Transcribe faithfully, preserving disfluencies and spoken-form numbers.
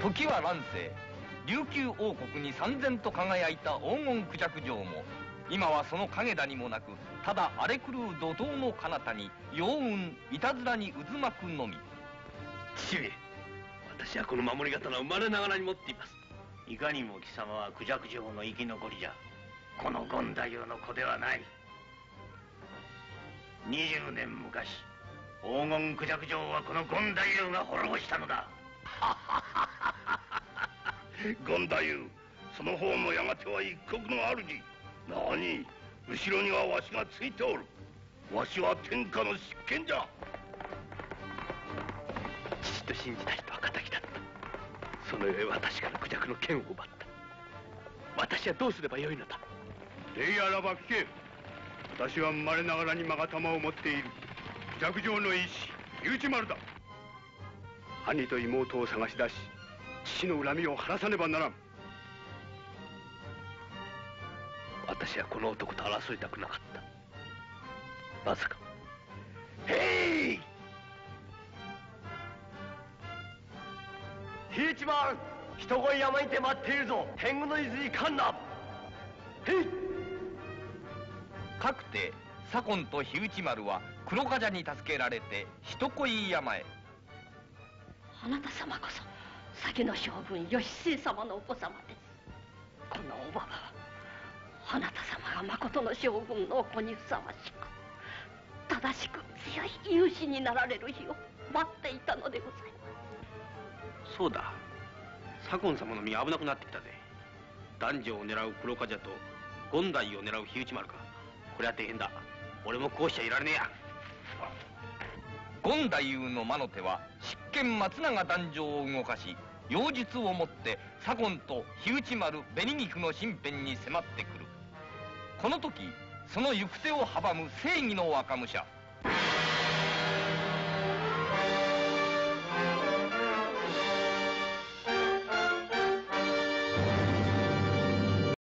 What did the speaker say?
時は乱世、琉球王国に燦然と輝いた黄金孔雀城も、今はその影田にもなく、ただ荒れ狂う怒涛の彼方に陽雲いたずらに渦巻くのみ。 父上、私はこの守り刀を生まれながらに持っています。 いかにも貴様は孔雀城の生き残りじゃ。この権太夫の子ではない。二十年昔、黄金孔雀城はこの権太夫が滅ぼしたのだ。 権太夫、その方もやがては一国の主。何、後ろにはわしがついておる。わしは天下の執権じゃ。 父と信じた人は敵だった。その上私から孔雀の剣を奪った。私はどうすればよいのだ。 礼あらば聞け。私は生まれながらに勾玉を持っている孔雀城の医師火内丸だ。兄と妹を探し出し、父の恨みを晴らさねばならん。 私はこの男と争いたくなかった。まさか。 へい、火内丸、人乞い山にて待っているぞ。天狗の伊豆にかんな。へい。 かくて左近と火内丸は黒冠者に助けられて人恋山へ。 あなた様こそ先の将軍義経様のお子様です。このおばばはあなた様がまことの将軍のお子にふさわしく、正しく強い勇士になられる日を待っていたのでございます。 そうだ、左近様の身が危なくなってきたぜ。男女を狙う黒冠者と権太夫を狙う火内丸か。これは大変だ。俺もこうしちゃいられねえや。 権太夫の魔の手は執権松永壇上を動かし、妖術をもって左近と火内丸紅菊の身辺に迫ってくる。この時その行く手を阻む正義の若武者